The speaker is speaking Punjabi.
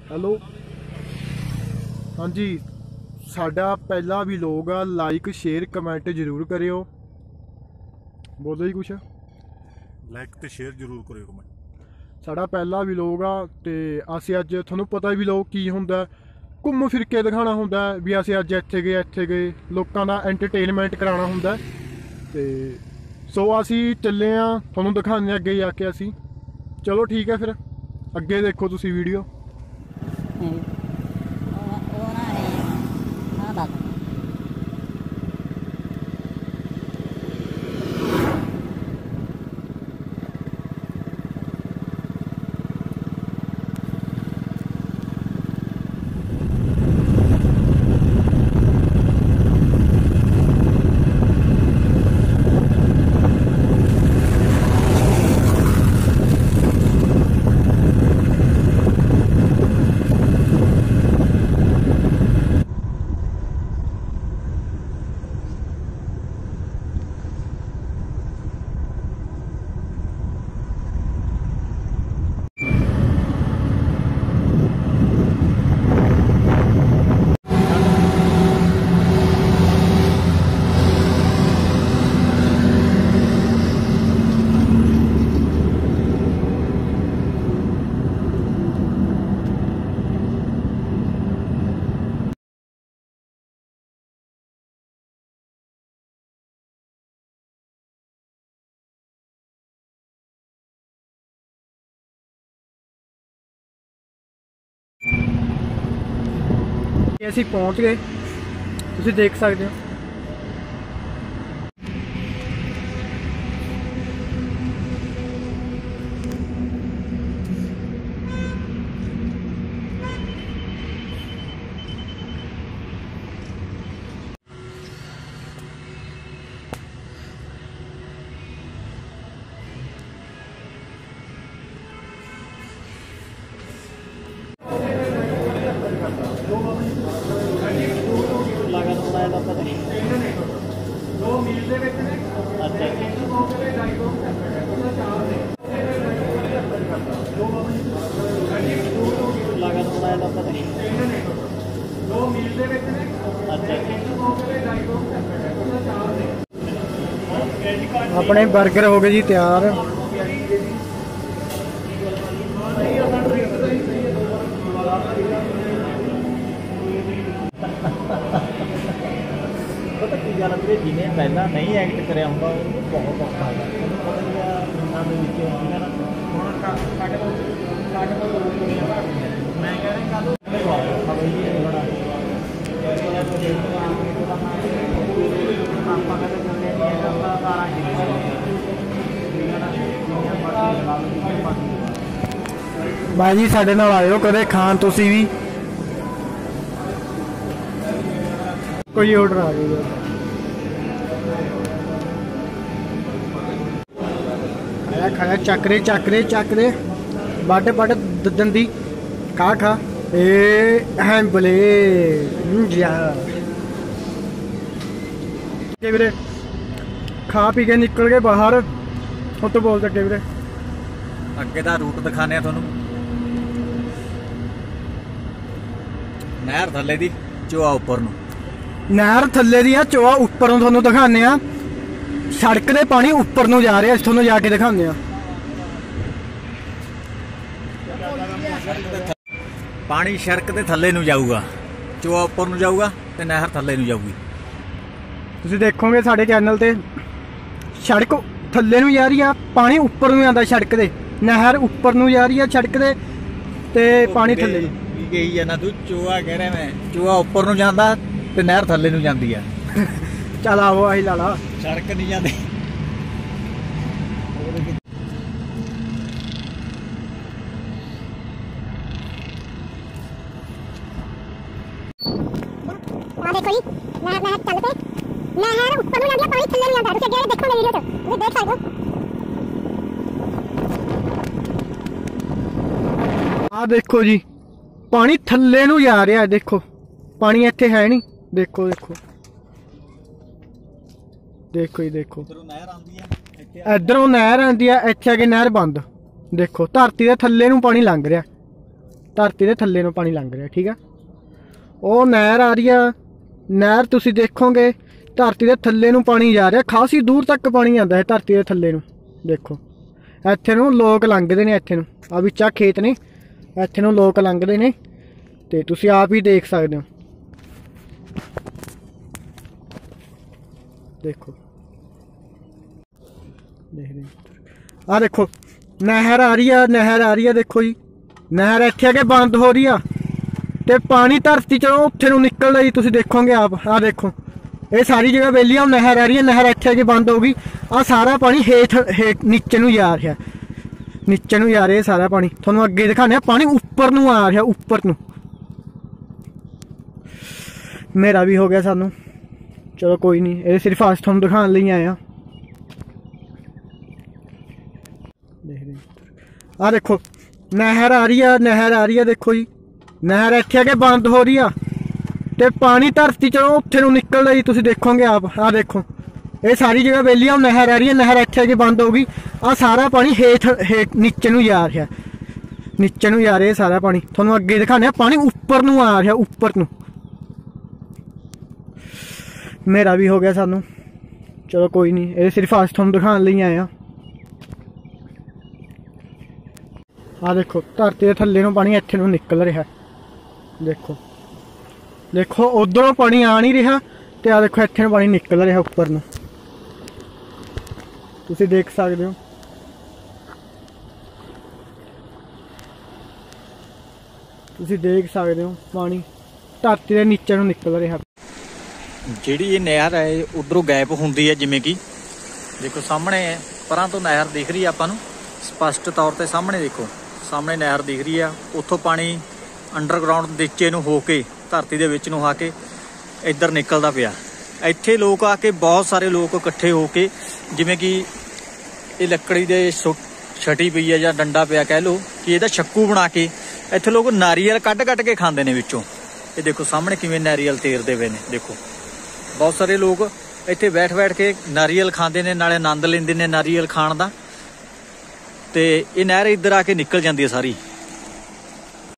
हेलो हाँ जी, साडा पहला व्लॉग आ। लाइक शेयर कमेंट जरूर करियो। बोलो जी कुछ। लाइक ते शेयर जरूर करियो कमेंट। साडा पहला व्लॉग आ ते असीं अज तुहानूं पता व्लॉग की हुंदा, घूम फिर के दिखाना हुंदा भी असीं अज इत्थे गए लोकां दा एंटरटेनमेंट कराना हुंदा ते सो असीं चले आ, तुहानूं दिखाने अगे जाके असीं। चलो ठीक है फिर अगे देखो तुसीं वीडियो। ਅਸੀਂ ਪਹੁੰਚ ਗਏ, ਤੁਸੀਂ ਦੇਖ ਸਕਦੇ ਹੋ। अपने बर्गर हो गए जी तैयार। पता की गल है, जिन्हें पहला नहीं एक्ट कर बहुत औखा है। मैं कह भाई जी साडे नाल आयो कदे खान तुसी भी कोई ऑर्डर आ गया। खाया खाया चकरे चकरे चकरे बट बट दंदी खा खा ए बले जा वीरे खा पी के निकल गए बाहर। हम तो बोल सके वीरे अगे का रूट दिखाने थोनू। नहर थले दी चोआ उपर नू, नहर थले दी चोआ उपर नू थोनू दिखाने आ। सड़क दे पानी उपर नू जा रहा, थोनू जाके दिखाने आ। पानी सड़क दे थले नू जाऊगा, चोआ उपर नू जाऊगा ते नहर थले नू जाऊगी। तुसीं देखोगे साडे चैनल ते सड़क थले नू जा रही है, पानी उपर नू आंदा सड़क दे। नहर उपर नू जा रही है सड़क दे ते पानी थले नू। गई है ना तू, चोआ कह रहा मैं, चोआ उपर नू जांदा ते नहर थले नू जांदी है। चल आओ आई ला ला, सड़क नहीं जाती। देखो जी नहर नहर चल पे नहर ऊपर में पानी थल्ले नहीं आता। देखो देखो वीडियो तो तुम देख सकते हो। आ देखो जी पानी थल्ले नू जा रहा है। देखो पानी इत्थे है नहीं। देखो देखो देखो जी देखो इधरों नहर आती है, इत्थे आके नहर बंद। देखो धरती के थल्ले नू पानी लंघ रहा, ਧਰਤੀ ਦੇ ਥੱਲੇ ਨੂੰ ਪਾਣੀ ਲੰਘ ਰਿਹਾ, ਠੀਕ ਆ। ਉਹ ਨਹਿਰ ਆ ਰਹੀ ਆ, ਨਹਿਰ ਤੁਸੀਂ ਦੇਖੋਗੇ ਧਰਤੀ ਦੇ ਥੱਲੇ ਨੂੰ ਪਾਣੀ ਜਾ ਰਿਹਾ, ਖਾਸੀ ਦੂਰ ਤੱਕ ਪਾਣੀ ਆਉਂਦਾ ਹੈ ਧਰਤੀ ਦੇ ਥੱਲੇ ਨੂੰ। ਦੇਖੋ ਇੱਥੇ ਨੂੰ ਲੋਕ ਲੰਘਦੇ ਨੇ, ਇੱਥੇ ਨੂੰ ਆ ਵਿੱਚ ਆ ਖੇਤ ਨੇ, ਇੱਥੇ ਨੂੰ ਲੋਕ ਲੰਘਦੇ ਨੇ ਤੇ ਤੁਸੀਂ ਆਪ ਹੀ ਦੇਖ ਸਕਦੇ ਹੋ। ਦੇਖੋ ਦੇਖਦੇ ਆ, ਦੇਖੋ ਨਹਿਰ ਆ ਰਹੀ ਆ, ਨਹਿਰ ਆ ਰਹੀ ਆ। ਦੇਖੋ ਜੀ ਨਹਿਰ ਇੱਥੇ ਆ ਕੇ ਬੰਦ ਹੋ ਰਹੀ ਆ ਤੇ ਪਾਣੀ ਧਰਤੀ ਚੋਂ ਉੱਥੇ ਨੂੰ ਨਿਕਲਦਾ ਜੀ, ਤੁਸੀਂ ਦੇਖੋਗੇ ਆਪ। ਆ ਦੇਖੋ ਇਹ ਸਾਰੀ ਜਗ੍ਹਾ ਵੇਲੀ ਆ, ਨਹਿਰ ਆ ਰਹੀ ਹੈ, ਨਹਿਰ ਇੱਥੇ ਆ ਕੇ ਬੰਦ ਹੋ ਗਈ। ਆ ਸਾਰਾ ਪਾਣੀ ਹੇਠ ਨੀਚੇ ਨੂੰ ਜਾ ਰਿਹਾ, ਨੀਚੇ ਨੂੰ ਜਾ ਰਿਹਾ ਸਾਰਾ ਪਾਣੀ। ਤੁਹਾਨੂੰ ਅੱਗੇ ਦਿਖਾਉਂਦੇ ਆ, ਪਾਣੀ ਉੱਪਰ ਨੂੰ ਆ ਰਿਹਾ, ਉੱਪਰ ਨੂੰ। ਮੇਰਾ ਵੀ ਹੋ ਗਿਆ ਸਾਨੂੰ, ਚਲੋ ਕੋਈ ਨਹੀਂ, ਇਹ ਸਿਰਫ ਅੱਜ ਤੁਹਾਨੂੰ ਦਿਖਾਉਣ ਲਈ ਆਏ ਆ। ਦੇਖਦੇ ਆ, ਦੇਖੋ ਨਹਿਰ ਆ ਰਹੀ ਆ, ਨਹਿਰ ਆ ਰਹੀ ਆ। ਦੇਖੋ ਜੀ ਨਹਿਰ ਇੱਥੇ ਆ ਕੇ ਬੰਦ ਹੋ ਰਹੀ ਆ ਤੇ ਪਾਣੀ ਧਰਤੀ ਚੋਂ ਉੱਥੇ ਨੂੰ ਨਿਕਲਦਾ ਜੀ, ਤੁਸੀਂ ਦੇਖੋਗੇ ਆਪ। ਆ ਦੇਖੋ ਇਹ ਸਾਰੀ ਜਗ੍ਹਾ ਵੇਲੀ ਆ, ਨਹਿਰ ਆ ਰਹੀ ਹੈ, ਨਹਿਰ ਇੱਥੇ ਆ ਕੇ ਬੰਦ ਹੋ ਗਈ। ਆ ਸਾਰਾ ਪਾਣੀ ਹੇਠ ਨੀਚੇ ਨੂੰ ਜਾ ਰਿਹਾ, ਨੀਚੇ ਨੂੰ ਜਾ ਰਿਹਾ ਸਾਰਾ ਪਾਣੀ। ਤੁਹਾਨੂੰ ਅੱਗੇ ਦਿਖਾਉਂਦੇ ਆ, ਪਾਣੀ ਉੱਪਰ ਨੂੰ ਆ ਰਿਹਾ, ਉੱਪਰ ਨੂੰ। ਮੇਰਾ ਵੀ ਹੋ ਗਿਆ ਸਾਨੂੰ, ਚਲੋ ਕੋਈ ਨਹੀਂ, ਇਹ ਸਿਰਫ ਅੱਜ ਤੁਹਾਨੂੰ ਦਿਖਾਉਣ ਲਈ ਆਏ ਆ। ਆ ਦੇਖੋ ਧਰਤੀ ਦੇ ਥੱਲੇ ਨੂੰ ਪਾਣੀ ਇੱਥੇ ਨੂੰ ਨਿਕਲ ਰਿਹਾ। ਦੇਖੋ ਦੇਖੋ ਉਧਰੋਂ ਪਾਣੀ ਆ ਨਹੀਂ ਰਿਹਾ ਤੇ ਆ ਦੇਖੋ ਇੱਥੇ ਨੂੰ ਪਾਣੀ ਨਿਕਲ ਰਿਹਾ ਉੱਪਰ ਨੂੰ, ਤੁਸੀਂ ਦੇਖ ਸਕਦੇ ਹੋ। ਤੁਸੀਂ ਦੇਖ ਸਕਦੇ ਹੋ ਪਾਣੀ ਧਰਤੀ ਦੇ ਨੀਚੇ ਨੂੰ ਨਿਕਲ ਰਿਹਾ। ਜਿਹੜੀ ਇਹ ਨਹਿਰ ਹੈ ਉਧਰੋਂ ਗਾਇਬ ਹੁੰਦੀ ਹੈ, ਜਿਵੇਂ ਕਿ ਦੇਖੋ ਸਾਹਮਣੇ ਪਰਾਂ ਤੋਂ ਨਹਿਰ ਦਿਖ ਰਹੀ ਹੈ ਆਪਾਂ ਨੂੰ ਸਪਸ਼ਟ ਤੌਰ ਤੇ। ਸਾਹਮਣੇ ਦੇਖੋ, ਸਾਹਮਣੇ ਨਹਿਰ ਦਿਖ ਰਹੀ ਆ, ਉੱਥੋਂ ਪਾਣੀ ਅੰਡਰਗਰਾਊਂਡ ਨੀਚੇ ਨੂੰ ਹੋ ਕੇ ਧਰਤੀ ਦੇ ਵਿੱਚ ਨੂੰ ਆ ਕੇ ਇੱਧਰ ਨਿਕਲਦਾ ਪਿਆ। ਇੱਥੇ ਲੋਕ ਆ ਕੇ, ਬਹੁਤ ਸਾਰੇ ਲੋਕ ਇਕੱਠੇ ਹੋ ਕੇ, ਜਿਵੇਂ ਕਿ ਇਹ ਲੱਕੜੀ ਦੇ ਛਟੀ ਪਈ ਹੈ ਜਾਂ ਡੰਡਾ ਪਿਆ ਕਹਿ ਲਓ, ਕਿ ਇਹਦਾ ਛੱਕੂ ਬਣਾ ਕੇ ਇੱਥੇ ਲੋਕ ਨਾਰੀਅਲ ਕੱਢ ਕੇ ਖਾਂਦੇ ਨੇ ਵਿੱਚੋਂ। ਇਹ ਦੇਖੋ ਸਾਹਮਣੇ ਕਿਵੇਂ ਨਾਰੀਅਲ ਤੇਰਦੇ ਪਏ ਨੇ। ਦੇਖੋ ਬਹੁਤ ਸਾਰੇ ਲੋਕ ਇੱਥੇ ਬੈਠ ਕੇ ਨਾਰੀਅਲ ਖਾਂਦੇ ਨੇ, ਨਾਲੇ ਆਨੰਦ ਲੈਂਦੇ ਨੇ ਨਾਰੀਅਲ ਖਾਣ ਦਾ। ਤੇ ਇਹ ਨਹਿਰ ਇੱਧਰ ਆ ਕੇ ਨਿਕਲ ਜਾਂਦੀ ਹੈ ਸਾਰੀ।